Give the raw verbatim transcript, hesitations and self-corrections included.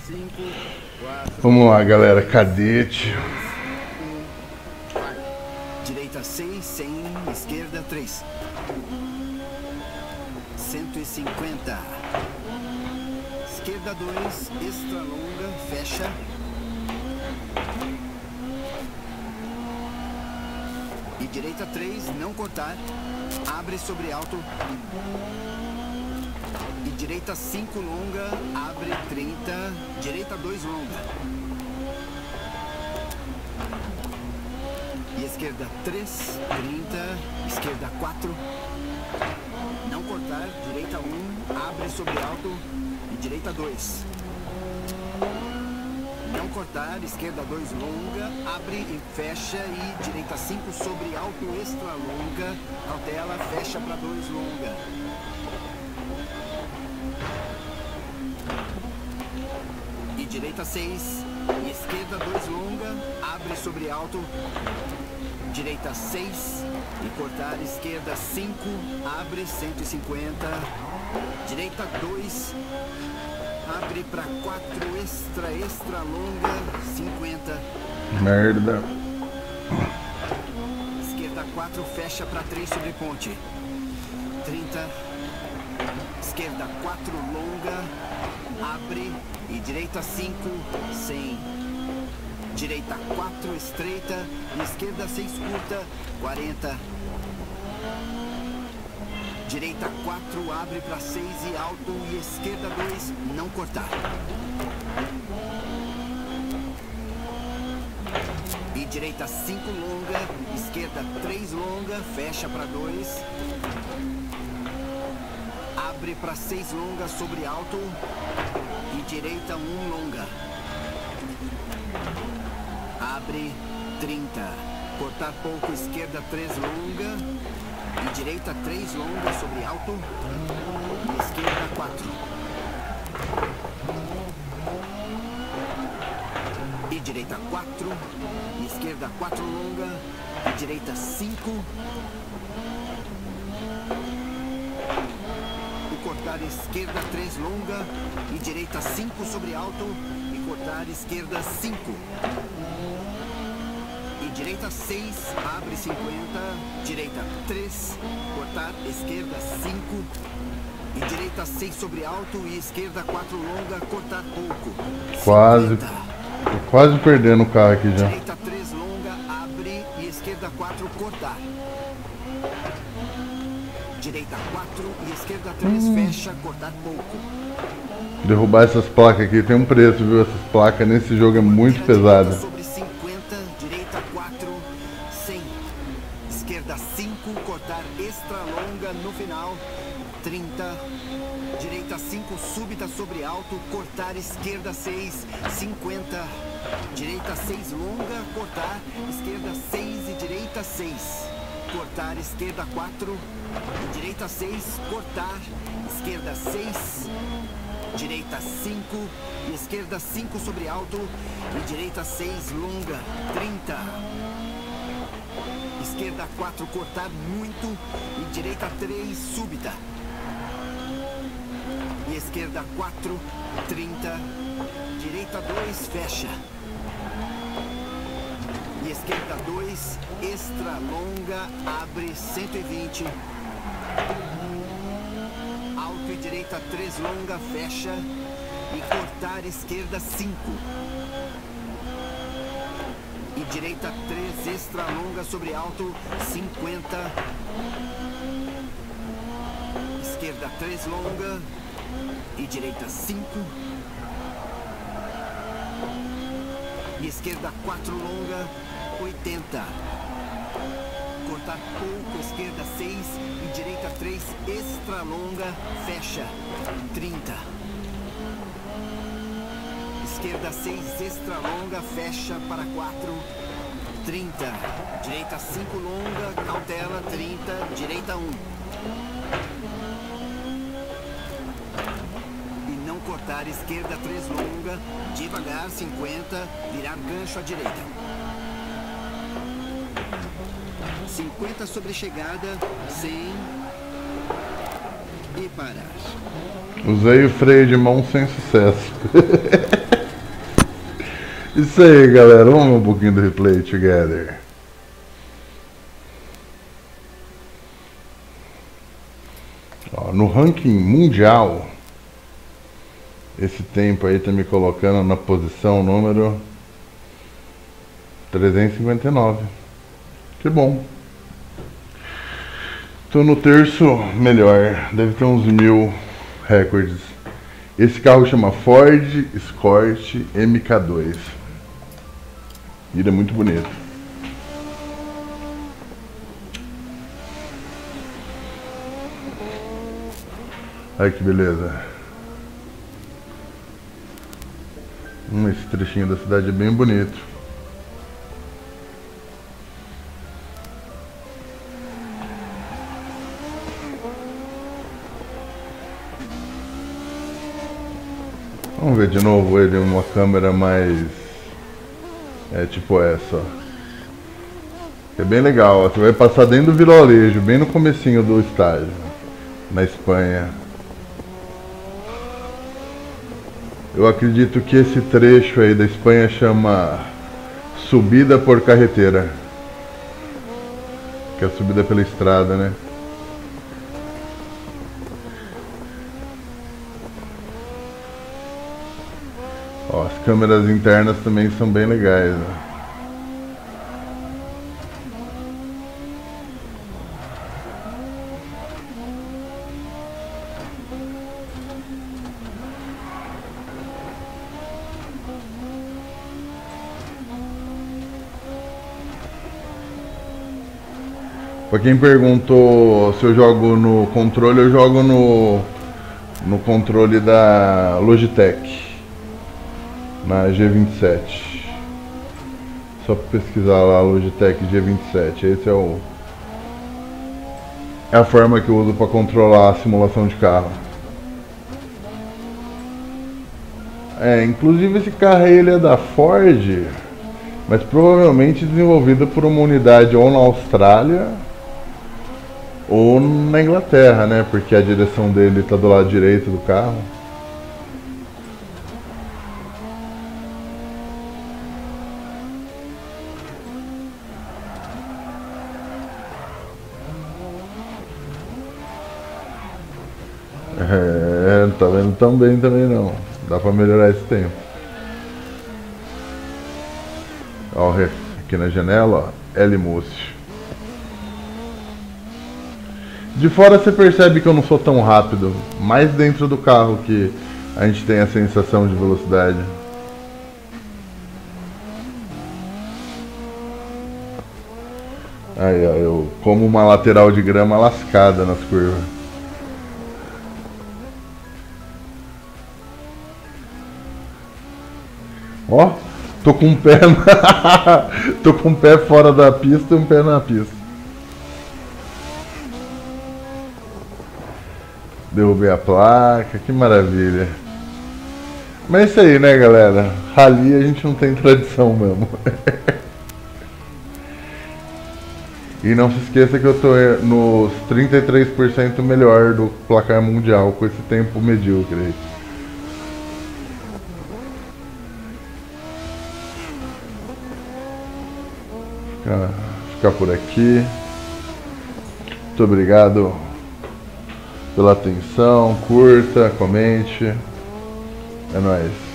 Vamos lá, galera, cadete. Direita seis, cem, esquerda três. cento e cinquenta. Esquerda dois, extra longa, fecha. E direita três, não cortar. Abre sobre alto. E direita cinco longa, abre trinta. Direita dois longa. E esquerda três, trinta. Esquerda quatro. Não cortar. Direita um, abre sobre alto. E direita dois. Não cortar. Esquerda dois longa, abre e fecha. E direita cinco sobre alto, extra longa. Cautela, fecha para dois longa. E direita seis. E esquerda dois longa, abre sobre alto. Direita seis. E cortar. Esquerda cinco, abre cento e cinquenta. Direita dois. Abre para quatro, extra, extra longa, cinquenta. Merda. Esquerda quatro, fecha para três sobre ponte. trinta. Esquerda quatro, longa, abre. E direita cinco, cem. Direita quatro, estreita. E esquerda seis, curta, quarenta. Direita quatro, abre para seis e alto. E esquerda dois, não cortar. E direita cinco, longa. Esquerda três, longa. Fecha para dois. Abre para seis, longa, sobre alto. E direita um, longa. Abre trinta. Cortar pouco, esquerda três, longa. E direita três, longa, sobre alto. E esquerda quatro. E direita quatro. E esquerda quatro, longa. E direita cinco. E cortar esquerda três, longa. E direita cinco sobre alto. E cortar esquerda cinco. Direita seis, abre cinquenta, direita três, cortar, esquerda cinco, e direita seis sobre alto e esquerda quatro longa, cortar pouco. Quase, tô quase perdendo o carro aqui já. Direita três longa, abre e esquerda quatro, cortar. Direita quatro e esquerda três, hum. fecha, cortar pouco. Derrubar essas placas aqui tem um preço, viu? Essas placas nesse jogo é muito pesada. Cortar extra longa no final, trinta, direita cinco, súbita sobre alto, cortar esquerda seis, cinquenta, direita seis longa, cortar, esquerda seis e direita seis, cortar esquerda quatro, direita seis, cortar, esquerda seis, direita cinco, e esquerda cinco sobre alto, e direita seis longa, trinta. Esquerda quatro, cortar muito. E direita três, súbita. E esquerda quatro, trinta. Direita dois, fecha. E esquerda dois, extra longa, abre cento e vinte. Alto e direita três, longa, fecha. E cortar esquerda cinco. E direita três, extra longa sobre alto, cinquenta. Esquerda três, longa. E direita cinco. E esquerda quatro, longa, oitenta. Cortar pouco, esquerda seis. E direita três, extra longa, fecha, trinta. Esquerda seis, extra longa, fecha para quatro, trinta. Direita cinco, longa, cautela, trinta. Direita um. E não cortar, esquerda três, longa, devagar, cinquenta. Virar gancho à direita. cinquenta sobre chegada, cem. E parar. Usei o freio de mão sem sucesso. Isso aí, galera. Vamos ver um pouquinho do replay together. Ó, no ranking mundial, esse tempo aí tá me colocando na posição número trezentos e cinquenta e nove. Que bom. Tô no terço melhor. Deve ter uns mil recordes. Esse carro chama Ford Escort M K dois. Ele é muito bonito. Olha que beleza. Hum, esse trechinho da cidade é bem bonito. Vamos ver de novo ele em uma câmera mais... É tipo essa, ó. É bem legal, ó. Você vai passar dentro do vilarejo, bem no comecinho do estágio, na Espanha. Eu acredito que esse trecho aí da Espanha chama Subida por Carretera, que é a subida pela estrada, né? Ó, as câmeras internas também são bem legais, ó. Pra quem perguntou se eu jogo no controle, eu jogo no, no controle da Logitech, na G vinte e sete. Só pra pesquisar lá, Logitech G vinte e sete. Esse é o é a forma que eu uso para controlar a simulação de carro. É, inclusive esse carro aí, ele é da Ford, mas provavelmente desenvolvido por uma unidade ou na Austrália ou na Inglaterra, né? Porque a direção dele está do lado direito do carro. É, não tá vendo tão bem também não. Dá pra melhorar esse tempo. Ó, aqui na janela, ó, L Múcio. De fora você percebe que eu não sou tão rápido, mais dentro do carro que a gente tem a sensação de velocidade. Aí, ó, eu como uma lateral de grama lascada nas curvas. Ó, tô com um pé na... tô com um pé fora da pista e um pé na pista. Derrubei a placa, que maravilha. Mas é isso aí, né, galera? Rally a gente não tem tradição mesmo. E não se esqueça que eu tô nos trinta e três por cento melhor do placar mundial com esse tempo medíocre aí. Ficar, ficar por aqui. Muito obrigado pela atenção, curta, comente. É nóis.